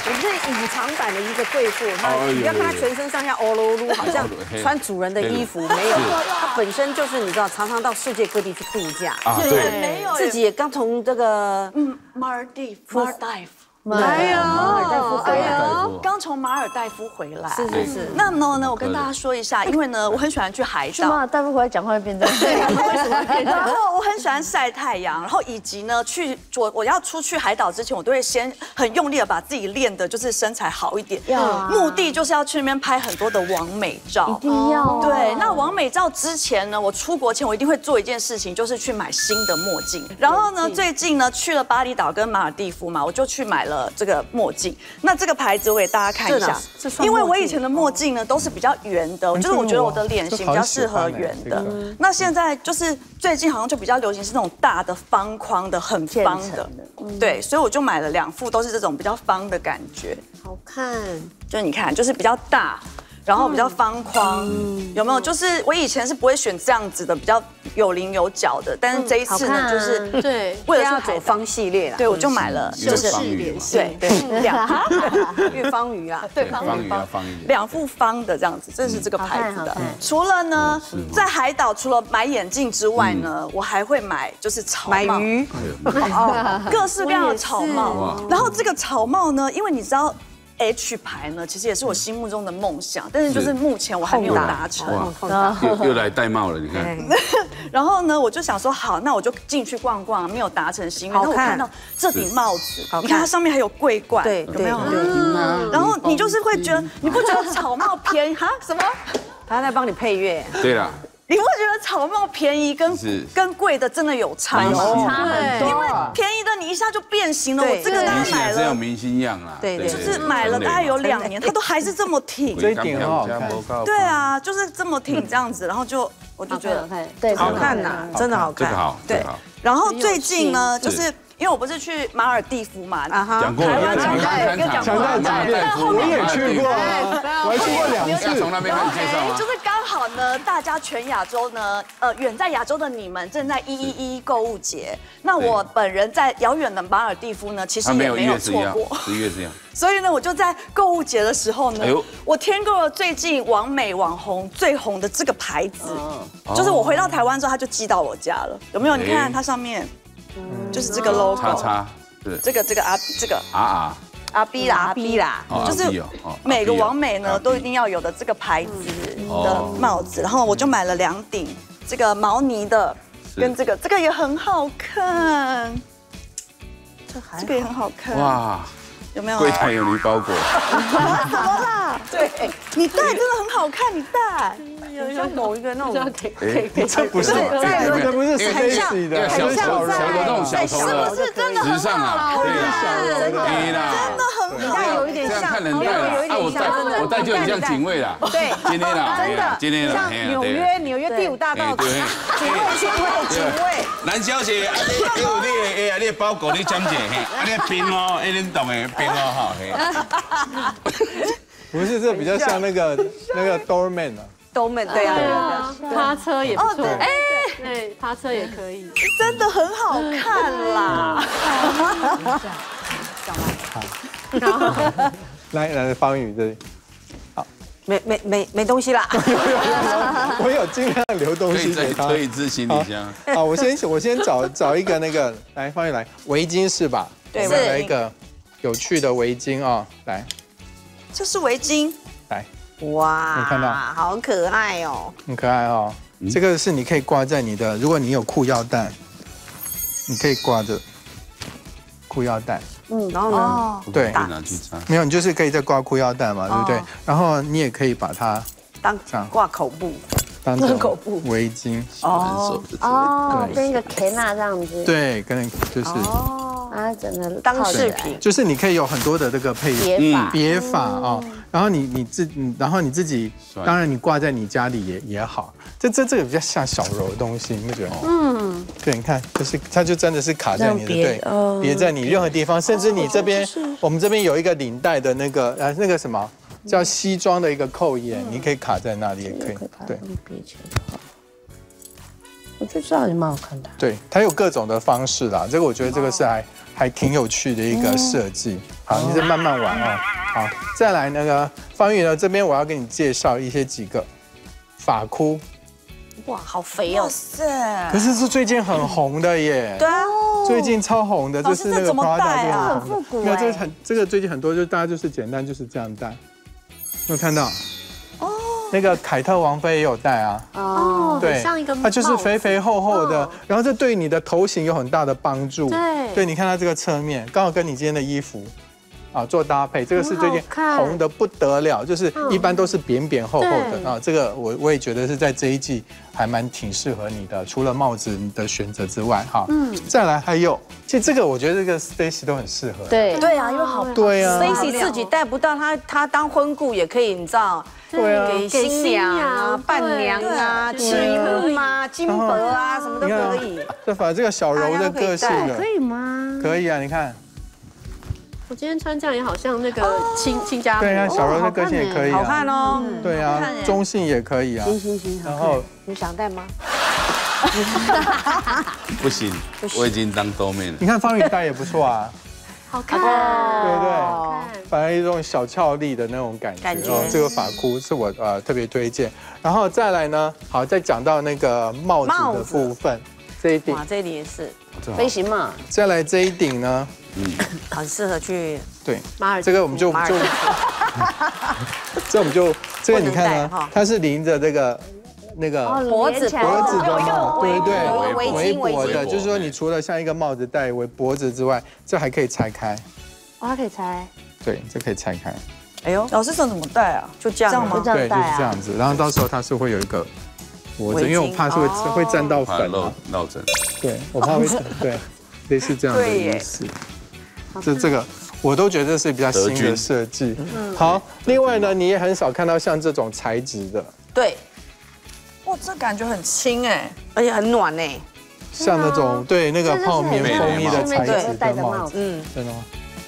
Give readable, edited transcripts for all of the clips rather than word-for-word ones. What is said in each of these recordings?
我们是隐藏版的一个贵妇，你不要看她全身上下欧噜噜，好像穿主人的衣服，没有，她本身就是你知道，常常到世界各地去度假， 对， 没有， 自己也刚从这个马尔代夫。 哎呦， 刚从马尔代夫回来。 是。 那呢，我跟大家说一下，因为呢，我很喜欢去海岛。 马尔代夫回来讲话会变这样。 然后我很喜欢晒太阳，然后以及呢，我要出去海岛之前，我都会先很用力的把自己练的，就是身材好一点。目的就是要去那边拍很多的完美照。 一定要。 对，那完美照之前呢，我出国前我一定会做一件事情，就是去买新的墨镜。然后呢，最近呢去了巴厘岛跟马尔地夫嘛，我就去买了这个墨镜。那这个牌子我给大家看一下，因为我以前的墨镜呢都是比较圆的，就是我觉得我的脸型比较适合圆的。那现在就是最近好像就比较流行是那种大的方框的，很方的。对，所以我就买了2副，都是这种比较方的感觉。 好看， 就你看，就是比较大。然后比较方框，有没有？就是我以前是不会选这样子的，比较有棱有角的，但是这一次呢，就是对， 为了走方系列啦， 对，我就买了，就是对粤方鱼啊， 对， 方鱼要方一点 ，2副方的这样子，这是这个牌子的。除了呢，在海岛除了买眼镜之外呢，我还会买就是草帽， 买鱼， 各式各样的草帽。然后这个草帽呢，因为你知道。H 牌呢，其实也是我心目中的梦想，但是就是目前我还没有达成。 又来戴帽了，你看。 然后呢，我就想说，好，那我就进去逛逛，没有达成心愿。然后我看到这顶帽子，你看它上面还有桂冠， 对， 有没有？然后你就是会觉得，你不觉得草帽便宜哈？什么？ 他在帮你配乐。 对啦。 你不觉得草帽便宜跟贵的真的有差吗？ 差很多， 因为便宜的你一下就变形了。我这个大概买了， 这样明星样啦。 对， 就是买了大概有2年，它都还是这么挺。 这一顶很好看。 对啊，就是这么挺这样子，然后我就觉得对， 好看呐，真的好看。 这个好，对。 然后最近呢，就是。因为我不是去马尔地夫嘛， 讲过了， 强调讲遍，我也去过，我还去过2次。 从那边开始介绍吗？ 就是刚好呢，大家全亚洲呢，远在亚洲的你们正在111购物节，那我本人在遥远的马尔地夫呢，其实也没有错过。 11月这样。 所以呢，我就在购物节的时候呢，我添购了最近网美网红最红的这个牌子，就是我回到台湾之后，它就寄到我家了，有没有？你看它上面。就是这个 logo， 对， 这个阿 B 啦，就是每个网美呢都一定要有的这个牌子的帽子，然后我就买了2顶这个毛呢的，跟这个也很好看，这个也很好看，哇，有没有？ 柜台有驴包裹， 怎么啦？对，你戴真的很好看，你戴。 像某一个那种， 这不是 Stacy 的， 小的那种小头的， 是不是真的很好看？ 真的很好， 有一点像， 看人戴啦，我戴就很像警卫啦， 对， 今天啦， 真的， 今天啦， 像纽约第5大道警卫， 蓝小姐，你的包裹你讲解嘿，你冰哦，你懂的冰哦哈， 不是，这比较像那个 doorman 啊。 都美对啊， 趴车也不错，对，趴车也可以， 真的很好看啦。 来，方宇这里， 好，没东西啦。 我有尽量留东西给他， 可以自行李箱。 好，我先找一个那个，来，方宇来，围巾是吧？ 对， 来一个有趣的围巾啊，来， 这是围巾， 来。 哇， 你看到， 好可爱哦， 很可爱哦。这个是你可以挂在你的，如果你有裤腰带，你可以挂着裤腰带。 然后呢？ 对，没有，你就是可以再挂裤腰带嘛，对不对？然后你也可以把它当挂口布， 当口布围巾。 跟一个 Kena 这样子。 对，跟就是整个当饰品， 就是你可以有很多的这个别法啊。然后你自己，当然你挂在你家里也好，这个比较像小柔的东西，你不觉得？对，你看，就是它就真的是卡在你的对，别在你任何地方，甚至你这边，我们这边有一个领带的那个什么叫西装的一个扣眼，你可以卡在那里也可以，对。 我觉得这样也蛮好看的。 对，它有各种的方式啦，这个我觉得这个是还挺有趣的一个设计。好，你是慢慢玩哦。好，再来那个方宇呢，这边我要给你介绍几个发箍。 哇，好肥哦！ 塞， 可是是最近很红的耶。 对啊， 最近超红的，就是那个 Prada 很复古。 没有，这个最近很多，就大家就是简单就是这样戴。有看到？哦，那个凯特王妃也有戴啊。 哦， 对， 像一个它就是肥肥厚厚的，然后这对你的头型有很大的帮助。 对， 你看它这个侧面，刚好跟你今天的衣服啊做搭配。这个是最近红的不得了，就是一般都是扁扁厚厚的啊。这个我也觉得是在这一季还挺适合你的，除了帽子的选择之外，哈，再来还有，其实这个我觉得这个 Stacy 都很适合。 对啊，因为好对啊 ，Stacy 自己戴不到，她当婚顾也可以，你知道。 对啊， 给新娘啊、伴娘啊、启幕啊、金箔啊，什么都可以。 这反正这个小柔的个性的， 可以吗？ 可以啊，你看。 我今天穿这样也好像那个亲家母。 对啊，小柔的个性也可以。 好看哦。 对啊，中性也可以啊。 行。 然后你想戴吗？ 不行，我已经当兜妹了。 你看方宇戴也不错啊。 好看， 对不对？反正一种小俏丽的那种感觉。这个发箍是我特别推荐。然后再来呢，好，再讲到那个帽子的部分，这一顶。 哇，这一顶也是飞行帽。 再来这一顶呢， 很适合去对马尔。 这个我们就这个你看呢，它是淋着这个。那个脖子的帽，对围脖的，就是说你除了像一个帽子戴围脖子之外，这还可以拆开。 哦，它可以拆。 对，这可以拆开。 哎呦，老师怎么戴啊？就这样吗？ 对，就是这样子。然后到时候它是会有一个脖子，因为我怕是会沾到粉落枕。 对，我怕会对，类似这样的意思。这个我都觉得是比较新的设计。好，另外呢，你也很少看到像这种材质的。 对。 哇，这感觉很轻哎， 而且很暖哎， 像那种对那个泡棉风衣的材质的帽子，真的吗？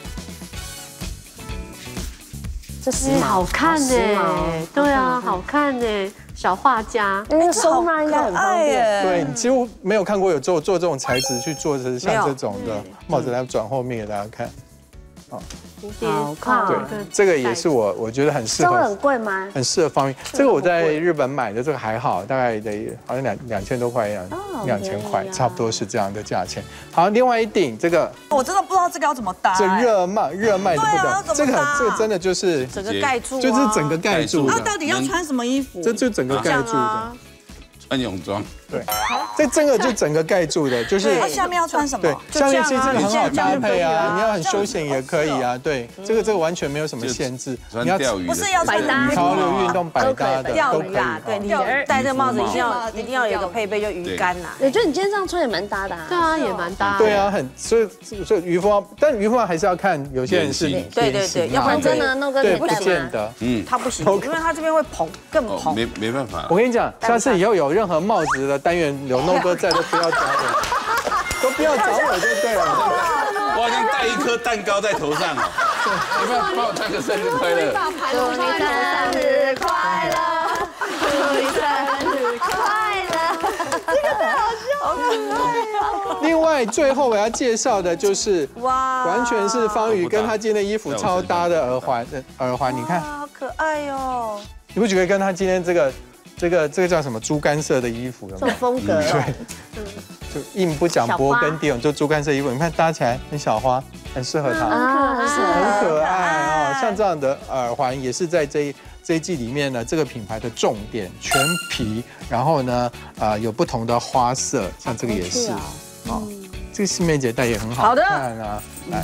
这是好看哎，对啊，好看哎，小画家， 收纳应该很方便。 对，你几乎没有看过有做这种材质去做的像这种的帽子，来转后面给大家看。 好看， 对，这个也是我觉得很适合。 这个很贵吗？ 很适合方宇。这个我在日本买的，这个还好，大概好像2000多块一样，2000块，差不多是这样的价钱。好，另外一顶这个， 我真的不知道这个要怎么搭。 这热卖的不得，这个真的就是整个盖住， 就是整个盖住。 那到底要穿什么衣服？ 这就整个盖住的。 穿泳装， 对，这个就整个盖住的，就是。 它下面要穿什么？ 对，下面其实这个很好搭配啊，你要很休闲也可以啊，对，这个完全没有什么限制。 你要钓鱼， 不是要百搭， 潮流运动百搭的钓鱼啊，对，你戴这个帽子一定要有一个配备，就鱼竿呐。 我觉得你今天这样穿也蛮搭的啊。 对啊，也蛮搭。 对啊，所以渔夫帽，但渔夫帽还是要看有些人是对， 要不然真的弄个不见得， 他不行，因为他这边会蓬，更蓬。 没办法。 我跟你讲，下次以后有任何帽子的单元有弄哥在，都不要找我，都不要找我就对了。 我好像戴一颗蛋糕在头上哦。你不要帮我唱个生日快乐。 祝你生日快乐，祝你生日快乐。这个太好笑了。 另外，最后我要介绍的就是完全是方宇跟他今天的衣服超搭的耳环，你看， 好可爱哟。 你不觉得跟他今天这个叫什么猪肝色的衣服？ 这种风格， 对，就硬不讲脖跟底，就猪肝色衣服，你看搭起来很小花，很适合他，很可爱哦。像这样的耳环也是在这一季里面呢，这个品牌的重点，全皮，然后呢，有不同的花色，像这个也是，这个新梅姐戴也很好看啊。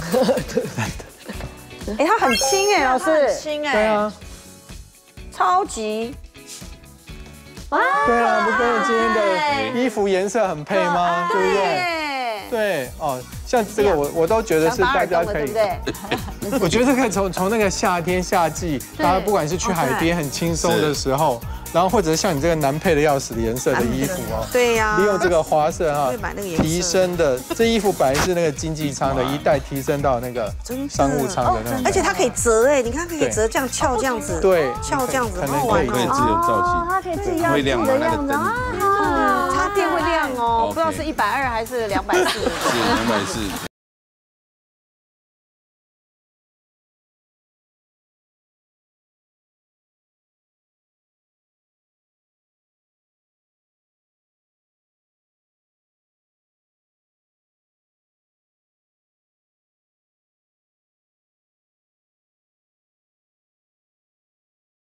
哎，它很轻哎，老师， 很轻哎， 对啊， 超级。 对啊，不跟你今天的衣服颜色很配吗？对不对？对哦，像这个我都觉得是大家可以。我觉得可以从那个夏天夏季，大家不管是去海边很轻松的时候，然后或者是像你这个难配的要死的颜色的衣服哦， 对呀， 利用这个花色哈，提升的这衣服本来是那个经济舱的，一代提升到那个商务舱的那种， 而且它可以折哎，你看可以折这样翘这样子， 对， 翘这样子， 可能可以自由造型， 它可以自己要自己的样子啊。 电会亮哦，不知道是120还是240。 是240。